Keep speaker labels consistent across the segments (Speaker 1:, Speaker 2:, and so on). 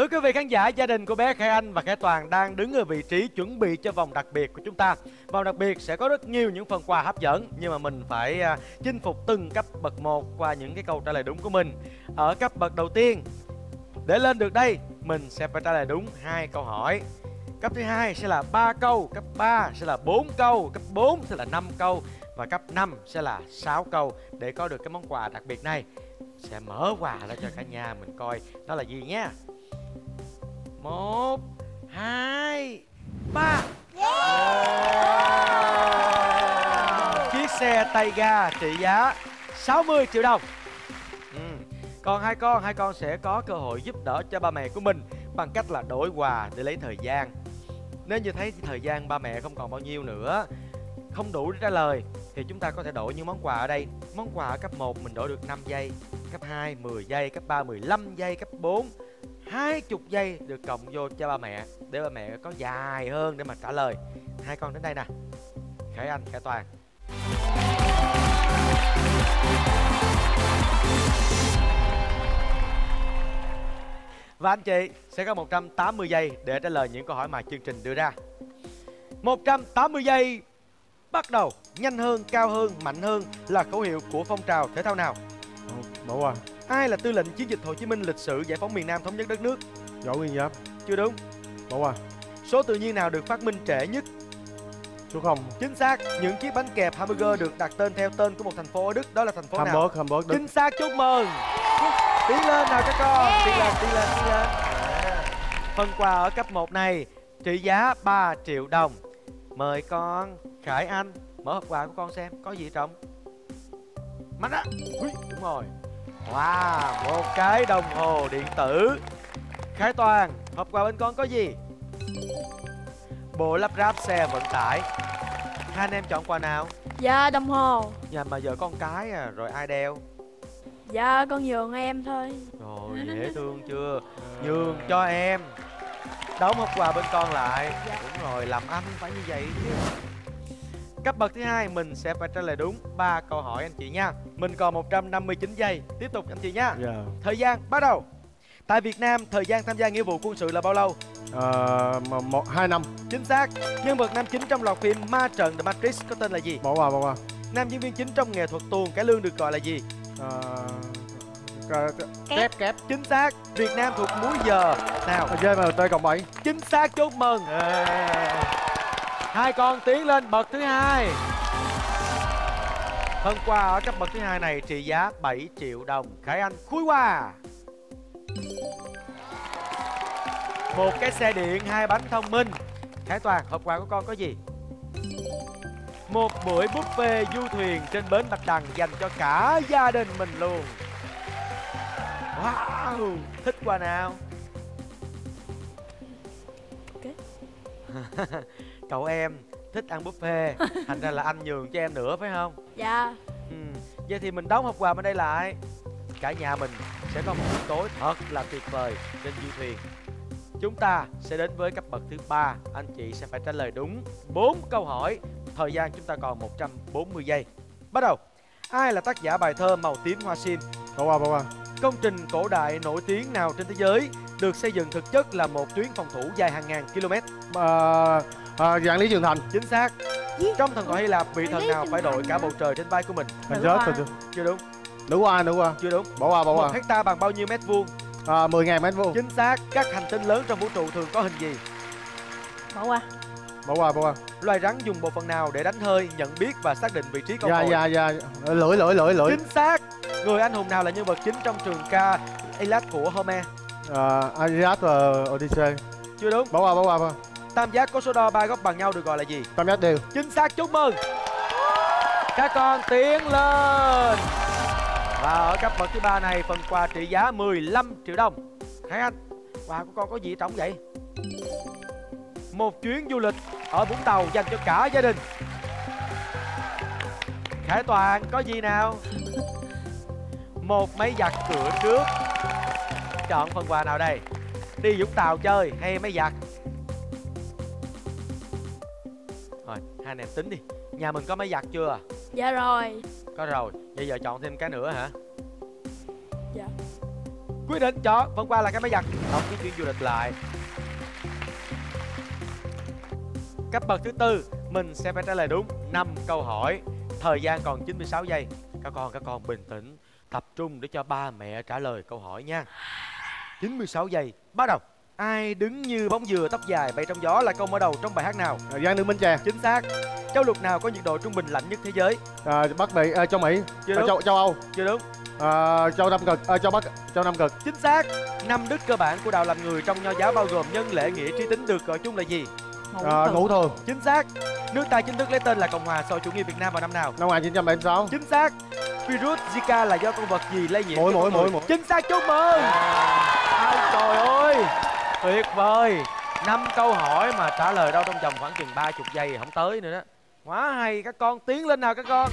Speaker 1: quý vị khán giả, gia đình của bé Khải Anh và Khải Toàn đang đứng ở vị trí chuẩn bị cho vòng đặc biệt của chúng ta. Vòng đặc biệt sẽ có rất nhiều những phần quà hấp dẫn, nhưng mà mình phải chinh phục từng cấp bậc một qua những cái câu trả lời đúng của mình. Ở cấp bậc đầu tiên, để lên được đây, mình sẽ phải trả lời đúng 2 câu hỏi. Cấp thứ hai sẽ là 3 câu, cấp 3 sẽ là 4 câu, cấp 4 sẽ là 5 câu và cấp 5 sẽ là 6 câu. Để có được cái món quà đặc biệt này, sẽ mở quà ra cho cả nhà mình coi đó là gì nhé. 1, 2, 3. Chiếc xe tay ga trị giá 60 triệu đồng. Còn hai con sẽ có cơ hội giúp đỡ cho ba mẹ của mình bằng cách là đổi quà để lấy thời gian. Nếu như thấy thời gian ba mẹ không còn bao nhiêu nữa, không đủ để trả lời, thì chúng ta có thể đổi những món quà ở đây. Món quà ở cấp 1 mình đổi được 5 giây, cấp 2 10 giây, cấp 3 15 giây, cấp 4 20 giây được cộng vô cho ba mẹ, để ba mẹ có dài hơn để mà trả lời. Hai con đến đây nè, Khải Anh, Khải Toàn. Và anh chị sẽ có 180 giây để trả lời những câu hỏi mà chương trình đưa ra. 180 giây bắt đầu. Nhanh hơn, cao hơn, mạnh hơn là khẩu hiệu của phong trào thể thao nào?
Speaker 2: Bỏ qua.
Speaker 1: Ai là tư lệnh chiến dịch Hồ Chí Minh lịch sử giải phóng miền Nam thống nhất đất nước?
Speaker 2: Võ Nguyên Giáp.
Speaker 1: Chưa đúng.
Speaker 2: Bỏ qua.
Speaker 1: Số tự nhiên nào được phát minh trễ nhất?
Speaker 2: Số 0.
Speaker 1: Chính xác. Những chiếc bánh kẹp hamburger được đặt tên theo tên của một thành phố ở Đức, đó là thành phố nào?
Speaker 2: Hamburg Đức.
Speaker 1: Chính xác, chúc mừng. Tiến lên nào các con. Tiến lên. Phần quà ở cấp 1 này trị giá 3 triệu đồng. Mời con Khải Anh mở hộp quà của con xem có gì trong. Mạnh á. Đúng rồi. Wow, một cái đồng hồ điện tử. Khải Toàn, hộp quà bên con có gì? Bộ lắp ráp xe vận tải. Hai anh em chọn quà nào?
Speaker 3: Dạ đồng hồ.
Speaker 1: Nhà mà giờ con cái à, rồi ai đeo?
Speaker 3: Dạ con nhường em thôi.
Speaker 1: Rồi dễ thương chưa? Nhường cho em. Đóng hộp quà bên con lại.
Speaker 3: Dạ.
Speaker 1: Đúng rồi, làm anh phải như vậy chứ. Cấp bậc thứ hai mình sẽ phải trả lời đúng 3 câu hỏi anh chị nha. Mình còn 159 giây. Tiếp tục anh chị nha. Thời gian bắt đầu. Tại Việt Nam, thời gian tham gia nghĩa vụ quân sự là bao lâu?
Speaker 2: 2 năm.
Speaker 1: Chính xác. Nhân vật nam chính trong loạt phim Ma trận The Matrix có tên là gì?
Speaker 2: Bỏ qua.
Speaker 1: Nam diễn viên chính trong nghệ thuật tuồng cải lương được gọi là gì?
Speaker 2: Kép.
Speaker 1: Chính xác. Việt Nam thuộc múi giờ nào?
Speaker 2: GMT+7.
Speaker 1: Chính xác, chúc mừng. Hai con tiến lên bậc thứ hai. Phần quà ở cấp bậc thứ hai này trị giá 7 triệu đồng. Khải Anh khui quà. Một cái xe điện 2 bánh thông minh. Khải Toàn, hộp quà của con có gì? Một buổi buffet du thuyền trên bến Bạch Đằng dành cho cả gia đình mình luôn. Wow, thích quà nào?
Speaker 3: Okay.
Speaker 1: Cậu em thích ăn buffet, thành ra là anh nhường cho em nữa phải không?
Speaker 3: Dạ.
Speaker 1: Vậy thì mình đóng hộp quà bên đây lại. Cả nhà mình sẽ có một buổi tối thật là tuyệt vời trên du thuyền. Chúng ta sẽ đến với cấp bậc thứ 3. Anh chị sẽ phải trả lời đúng 4 câu hỏi. Thời gian chúng ta còn 140 giây. Bắt đầu. Ai là tác giả bài thơ Màu tím hoa sim?
Speaker 2: Bỏ qua.
Speaker 1: Công trình cổ đại nổi tiếng nào trên thế giới được xây dựng thực chất là một tuyến phòng thủ dài hàng ngàn km?
Speaker 2: Vạn Lý Trường Thành.
Speaker 1: Chính xác. Trong thần thoại Hy Lạp, vị thần nào phải đội cả bầu trời trên vai của mình?
Speaker 2: Mình rớt rồi.
Speaker 1: Chưa đúng.
Speaker 2: Nữ qua.
Speaker 1: Chưa đúng.
Speaker 2: Bỏ qua.
Speaker 1: 1 hecta bằng bao nhiêu mét vuông?
Speaker 2: 10.000 mét vuông.
Speaker 1: Chính xác. Các hành tinh lớn trong vũ trụ thường có hình gì?
Speaker 3: Bỏ qua.
Speaker 2: Bỏ qua.
Speaker 1: Loài rắn dùng bộ phận nào để đánh hơi, nhận biết và xác định vị trí con mồi?
Speaker 2: Lưỡi.
Speaker 1: Chính xác. Người anh hùng nào là nhân vật chính trong trường ca Iliad của Homer?
Speaker 2: Iliad và Odyssey.
Speaker 1: Chưa đúng.
Speaker 2: Bỏ qua.
Speaker 1: Tam giác có số đo 3 góc bằng nhau được gọi là gì?
Speaker 2: Tam giác đều.
Speaker 1: Chính xác, chúc mừng. Các con tiến lên. Và ở cấp bậc thứ 3 này, phần quà trị giá 15 triệu đồng. Khải Anh, quà của con có gì trọng vậy? Một chuyến du lịch ở Vũng Tàu dành cho cả gia đình. Khải Toàn có gì nào? Một máy giặt cửa trước. Chọn phần quà nào đây? Đi Vũng Tàu chơi hay máy giặt? Rồi, hai anh em tính đi. Nhà mình có máy giặt chưa?
Speaker 3: Dạ rồi.
Speaker 1: Có rồi. Bây giờ chọn thêm cái nữa hả?
Speaker 3: Dạ.
Speaker 1: quyết định chọn phần quà là cái máy giặt, đóng cái chuyến du lịch lại. Cấp bậc thứ tư, mình sẽ phải trả lời đúng 5 câu hỏi. Thời gian còn 96 giây. Các con bình tĩnh, tập trung để cho ba mẹ trả lời câu hỏi nha. 96 giây, bắt đầu. Ai đứng như bóng dừa tóc dài bay trong gió là câu mở đầu trong bài hát nào?
Speaker 2: Giang Nữ Minh Trà.
Speaker 1: Chính xác. Châu lục nào có nhiệt độ trung bình lạnh nhất thế giới?
Speaker 2: Bắc Mỹ, châu Mỹ.
Speaker 1: Chưa đúng.
Speaker 2: Châu Âu.
Speaker 1: Chưa đúng.
Speaker 2: Châu Nam Cực, châu Nam Cực.
Speaker 1: Chính xác. 5 đức cơ bản của đạo làm người trong nho giáo bao gồm nhân, lễ, nghĩa, trí, tính được gọi chung là gì?
Speaker 2: Ngũ thường.
Speaker 1: Chính xác. Nước ta chính thức lấy tên là Cộng hòa xã hội chủ nghĩa Việt Nam vào năm nào?
Speaker 2: Năm 1976.
Speaker 1: Chính xác. Virus Zika là do con vật gì lây nhiễm?
Speaker 2: Mũi.
Speaker 1: Chính xác, chúc mừng. Trời ơi, tuyệt vời. 5 câu hỏi mà trả lời đâu trong vòng khoảng chừng 30 giây không tới nữa đó. Quá hay, các con tiến lên nào các con.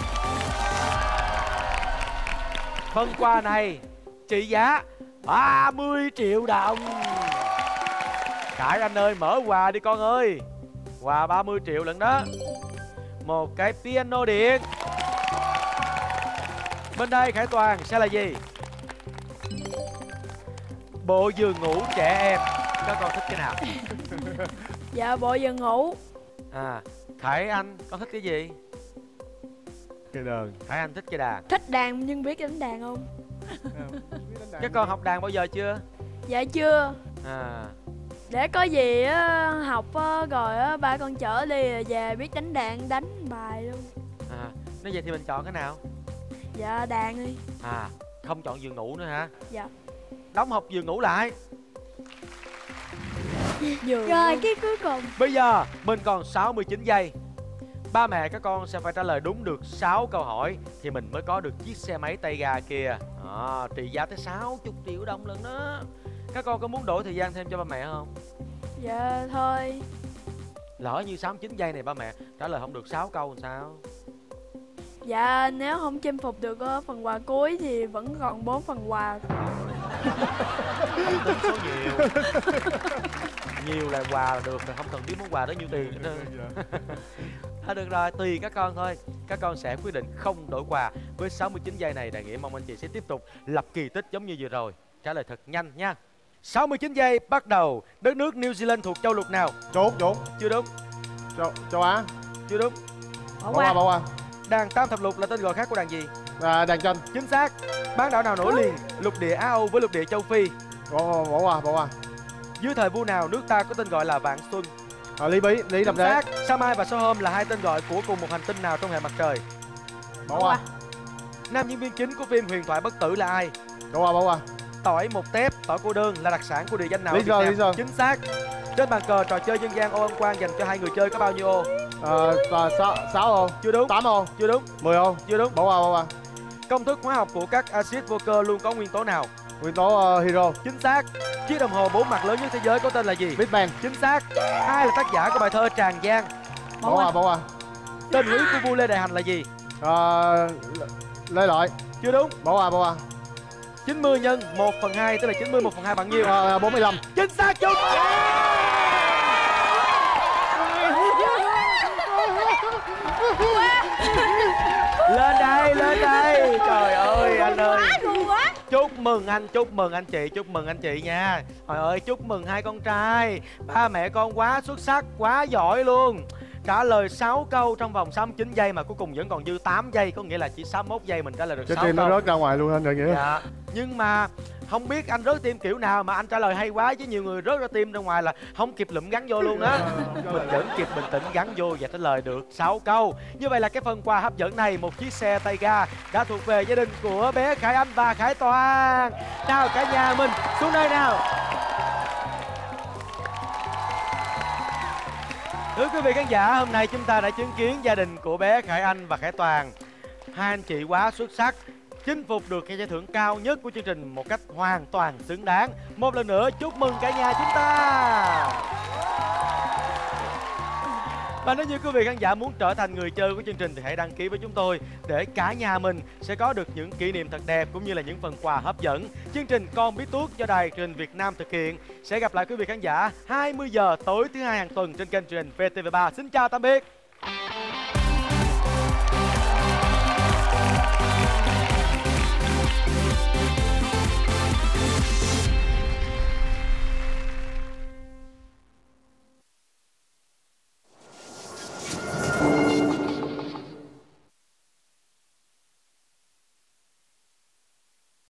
Speaker 1: Phần quà này trị giá 30 triệu đồng. Khải Anh ơi, mở quà đi con ơi. Quà 30 triệu lận đó. Một cái piano điện. Bên đây Khải Toàn sẽ là gì? Bộ giường ngủ trẻ em. Các con thích cái nào?
Speaker 3: Dạ bộ giường ngủ.
Speaker 1: Khải Anh, con thích cái gì?
Speaker 2: Cây đàn.
Speaker 1: Khải Anh thích cây đàn.
Speaker 3: Thích đàn nhưng biết đánh đàn không?
Speaker 1: Các con học đàn bao giờ chưa?
Speaker 3: Dạ chưa. Để có gì á, học á, rồi á, ba con chở đi rồi về biết đánh đàn đánh bài luôn.
Speaker 1: Nếu vậy thì mình chọn cái nào?
Speaker 3: Dạ đàn đi.
Speaker 1: Không chọn giường ngủ nữa hả?
Speaker 3: Dạ.
Speaker 1: Đóng hộp giường ngủ lại.
Speaker 3: Rồi cái cuối cùng.
Speaker 1: Bây giờ mình còn 69 giây. Ba mẹ các con sẽ phải trả lời đúng được 6 câu hỏi thì mình mới có được chiếc xe máy tay ga kia. Trị giá tới 60 triệu đồng lần đó. Các con có muốn đổi thời gian thêm cho ba mẹ không?
Speaker 3: Dạ thôi.
Speaker 1: Lỡ như 69 giây này ba mẹ trả lời không được 6 câu làm sao?
Speaker 3: Dạ nếu không chinh phục được phần quà cuối thì vẫn còn 4 phần quà.
Speaker 1: Không tính số nhiều. Nhiều là quà là được rồi, không cần biết món quà đó nhiêu tiền nữa. Được rồi, tùy các con thôi. Các con sẽ quyết định không đổi quà. Với 69 giây này, Đại Nghĩa mong anh chị sẽ tiếp tục lập kỳ tích giống như vừa rồi. Trả lời thật nhanh nha. 69 giây bắt đầu. Đất nước New Zealand thuộc châu lục nào?
Speaker 2: Chốt.
Speaker 1: Chưa đúng.
Speaker 2: Châu Á.
Speaker 1: Chưa đúng.
Speaker 3: Bỏ qua.
Speaker 1: Đàn tam thập lục là tên gọi khác của đàn gì?
Speaker 2: Đàn tranh.
Speaker 1: Chính xác. Bán đảo nào nối liền lục địa Á Âu với lục địa châu Phi?
Speaker 2: Bỏ qua.
Speaker 1: Dưới thời vua nào nước ta có tên gọi là Vạn Xuân?
Speaker 2: Lý Làm
Speaker 1: Chính
Speaker 2: Đế.
Speaker 1: xác. Sao Mai và Sao Hôm là hai tên gọi của cùng một hành tinh nào trong hệ mặt trời?
Speaker 2: Bỏ qua.
Speaker 1: Nam diễn viên chính của phim Huyền thoại bất tử là ai?
Speaker 2: Bỏ qua.
Speaker 1: Tỏi một tép, tỏi cô đơn là đặc sản của địa danh nào
Speaker 2: Lý
Speaker 1: ở Việt Nam?
Speaker 2: Sơn.
Speaker 1: Chính xác. Trên bàn cờ trò chơi dân gian ô ăn quan dành cho hai người chơi có bao nhiêu ô?
Speaker 2: 6 ô.
Speaker 1: Chưa đúng.
Speaker 2: 8 ô.
Speaker 1: Chưa đúng.
Speaker 2: 10 ô.
Speaker 1: Chưa đúng.
Speaker 2: Bỏ qua.
Speaker 1: Công thức hóa học của các axit vô cơ luôn có nguyên tố nào?
Speaker 2: Nguyên tố hydro.
Speaker 1: Chính xác. Chiếc đồng hồ 4 mặt lớn nhất thế giới có tên là gì?
Speaker 2: Big Bang.
Speaker 1: Chính xác. Ai là tác giả của bài thơ Tràng Giang?
Speaker 2: Bỏ qua.
Speaker 1: Tên Lý của vua Lê Đại Hành là gì?
Speaker 2: Lê Lợi.
Speaker 1: Chưa đúng.
Speaker 2: Bỏ qua.
Speaker 1: 90 nhân 1/2 tức là 90 1/2 bằng nhiêu?
Speaker 2: 45.
Speaker 1: Chính xác chung. Lên đây. Trời ơi anh ơi. Chúc mừng anh chị nha. Trời ơi, chúc mừng hai con trai. Ba mẹ con quá xuất sắc, quá giỏi luôn. Trả lời 6 câu trong vòng 69 giây mà cuối cùng vẫn còn dư 8 giây. Có nghĩa là chỉ 61 giây mình trả lời được 6
Speaker 2: Cái
Speaker 1: câu.
Speaker 2: tim nó rớt ra ngoài luôn anh Đại Nghĩa.
Speaker 1: Dạ. Nhưng mà không biết anh rớt tim kiểu nào mà anh trả lời hay quá, chứ nhiều người rớt ra tim ra ngoài là không kịp lụm gắn vô luôn á. Mình vẫn kịp bình tĩnh gắn vô và trả lời được 6 câu. Như vậy là cái phần quà hấp dẫn này, một chiếc xe tay ga đã thuộc về gia đình của bé Khải Anh và Khải Toàn. Nào cả nhà mình xuống đây nào. Thưa quý vị khán giả, hôm nay chúng ta đã chứng kiến gia đình của bé Khải Anh và Khải Toàn. Hai anh chị quá xuất sắc, chinh phục được cái giải thưởng cao nhất của chương trình một cách hoàn toàn xứng đáng. Một lần nữa chúc mừng cả nhà chúng ta. Và nếu như quý vị khán giả muốn trở thành người chơi của chương trình thì hãy đăng ký với chúng tôi để cả nhà mình sẽ có được những kỷ niệm thật đẹp cũng như là những phần quà hấp dẫn. Chương trình Con Biết Tuốt do Đài truyền hình Việt Nam thực hiện sẽ gặp lại quý vị khán giả 20 giờ tối thứ hai hàng tuần trên kênh truyền hình VTV3. Xin chào tạm biệt.